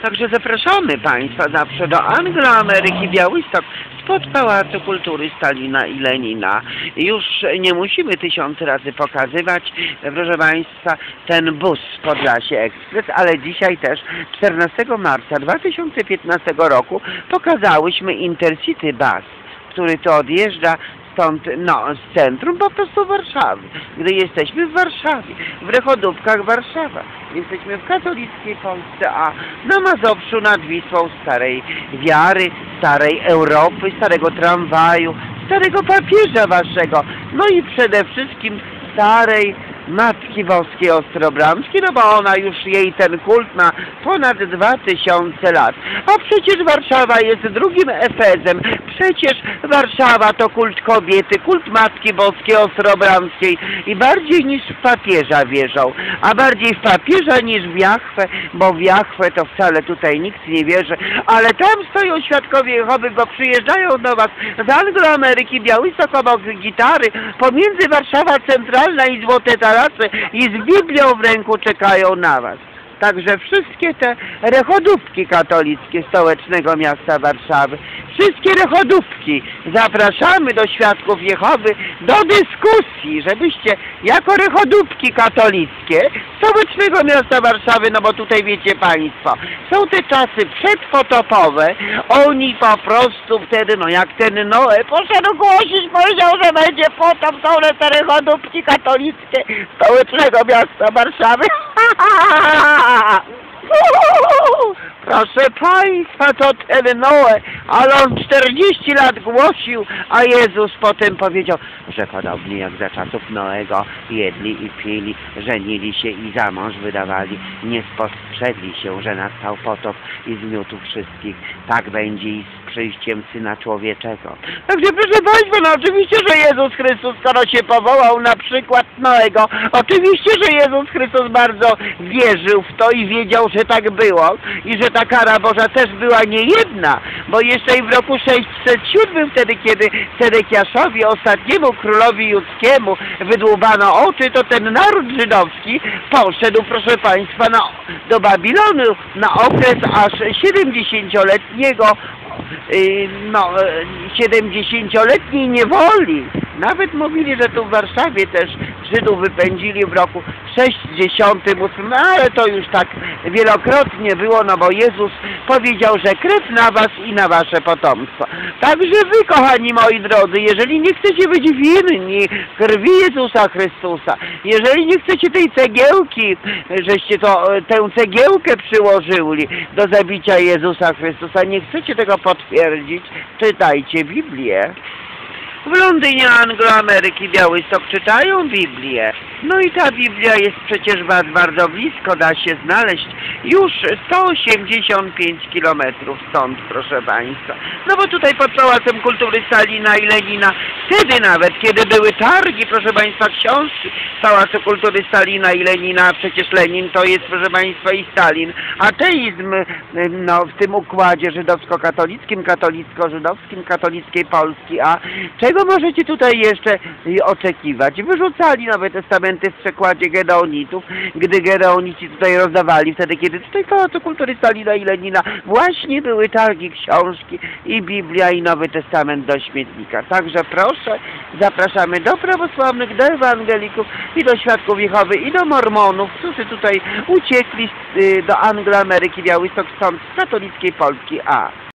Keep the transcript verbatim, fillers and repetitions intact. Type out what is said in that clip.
Także zapraszamy Państwa zawsze do Anglo-Ameryki Białystok spod Pałacu Kultury Stalina i Lenina. Już nie musimy tysiąc razy pokazywać, proszę Państwa, ten bus Podlasie Ekspres, ale dzisiaj też czternastego marca dwa tysiące piętnastego roku pokazałyśmy Intercity Bus, który to odjeżdża stąd, no, z centrum po prostu Warszawy. Gdy jesteśmy w Warszawie, w Rechodówkach Warszawa, jesteśmy w katolickiej Polsce, a na Mazowszu nad Wisłą starej wiary, starej Europy, starego tramwaju, starego papieża waszego, no i przede wszystkim starej Matki Boskiej Ostrobramskiej, no bo ona już, jej ten kult ma ponad dwa tysiące lat. A przecież Warszawa jest drugim Efezem. Przecież Warszawa to kult kobiety, kult Matki Boskiej Ostrobramskiej i bardziej niż w papieża wierzą, a bardziej w papieża niż w Jahwe, bo w Jahwe to wcale tutaj nikt nie wierzy, ale tam stoją świadkowie Jehowy, bo przyjeżdżają do was z Anglo-Ameryki Białystok obok gitary, pomiędzy Warszawa Centralna i Złote Tarasy i z Biblią w ręku czekają na was. Także wszystkie te rechodówki katolickie stołecznego miasta Warszawy, wszystkie rechodówki zapraszamy do świadków Jehowy do dyskusji, żebyście jako rechodówki katolickie stołecznego miasta Warszawy, no bo tutaj wiecie Państwo, są te czasy przedpotopowe, oni po prostu wtedy, no jak ten Noe poszedł głosić, powiedział, że będzie potop, są te rechodówki katolickie stołecznego miasta Warszawy. Proszę Państwa, to ten Noe, ale on czterdzieści lat głosił, a Jezus potem powiedział, że podobnie jak za czasów Noego jedli i pili, żenili się i za mąż wydawali, nie spostrzegli się, że nastał potop i zmiótł wszystkich. Tak będzie i z przyjściem Syna Człowieczego. Także proszę Państwa, no oczywiście, że Jezus Chrystus, skoro się powołał na przykład Noego, oczywiście, że Jezus Chrystus bardzo wierzył w to i wiedział, że tak było i że ta kara Boża też była nie jedna, bo jeszcze i w roku sześćset siódmym, wtedy kiedy Sedekiaszowi, ostatniemu królowi judzkiemu, wydłubano oczy, to ten naród żydowski poszedł, proszę Państwa, na, do Babilonu na okres aż siedemdziesięcioletniego no, siedemdziesięcioletniej niewoli. Nawet mówili, że tu w Warszawie też Żydów wypędzili w roku sześćdziesiątym ósmym, no ale to już tak wielokrotnie było, no bo Jezus powiedział, że krew na was i na wasze potomstwo. Także wy, kochani moi drodzy, jeżeli nie chcecie być winni krwi Jezusa Chrystusa, jeżeli nie chcecie tej cegiełki, żeście to, tę cegiełkę przyłożyli do zabicia Jezusa Chrystusa, nie chcecie tego potwierdzić, czytajcie Biblię. W Londynie Anglo-Ameryki Białystok czytają Biblię. No i ta Biblia jest przecież was bardzo blisko, da się znaleźć już sto osiemdziesiąt pięć kilometrów stąd, proszę Państwa. No bo tutaj pod Pałacem Kultury Stalina i Lenina, wtedy nawet, kiedy były targi, proszę Państwa, książki Pałacu Kultury Stalina i Lenina, a przecież Lenin to jest, proszę Państwa, i Stalin. Ateizm, no, w tym układzie żydowsko-katolickim, katolicko-żydowskim, katolickiej Polski, a czego możecie tutaj jeszcze oczekiwać? Wyrzucali Nowe Testamenty w przekładzie Gedeonitów, gdy Gedeonici tutaj rozdawali, wtedy kiedy tutaj w Pałacu Kultury Stalina i Lenina właśnie były targi, książki i Biblia i Nowy Testament do śmietnika. Także proszę, zapraszamy do prawosławnych, do ewangelików i do świadków Jehowy i do mormonów, którzy tutaj uciekli do Anglo-Ameryki Białystok stąd z katolickiej Polski. A